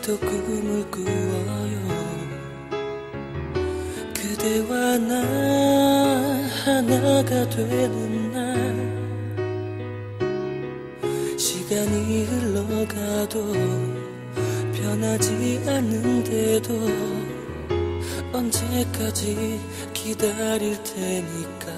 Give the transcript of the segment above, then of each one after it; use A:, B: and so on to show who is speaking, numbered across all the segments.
A: 또 꿈을 꾸어요. 그대와 나 하나가 되는 날, 시간이 흘러가도 변하지 않는데도 언제까지 기다릴 테니까.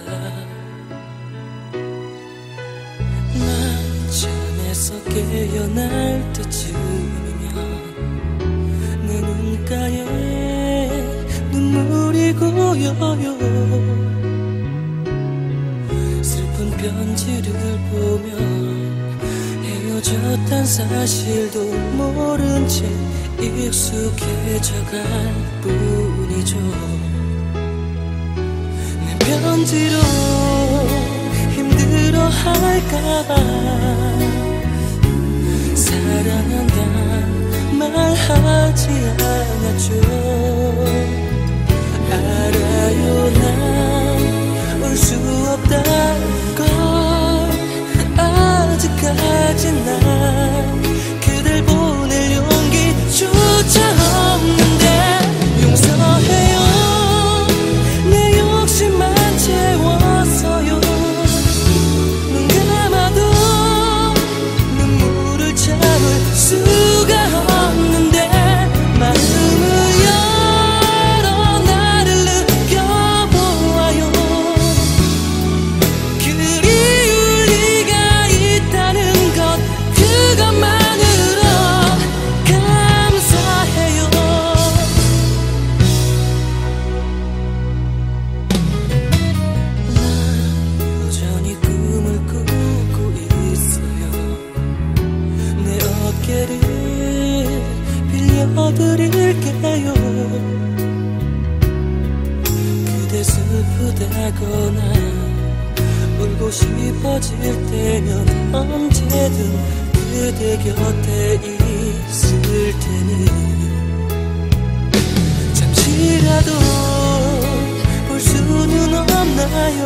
A: 나 잠에서 깨어날 때쯤이면 내 눈가에 눈물이 고여요. 슬픈 편지를 보면 헤어졌단 사실도 모른 채 익숙해져갈 뿐이죠. 내 편지로 힘들어할까봐 사랑한단 말하지 않았죠. 알아요, 난 올 수 없다는 걸. 아직까지 난 그댈 보낼 용기조차 없는데 용서해요. 내 욕심만 채웠어요. 눈 감아도 눈물을 참을 수가 없는데 마음을 열어 나를 느껴보아요. 그리울 리가 있다는 것, 그것만으로 감사해요. 난 여전히 꿈을 꾸고 있어요. 내 어깨를 빌려드릴게요. 그대 슬프다거나 울고 싶어질 때면 언제든 그대 곁에 있을 테니 잠시라도 볼 수는 없나요?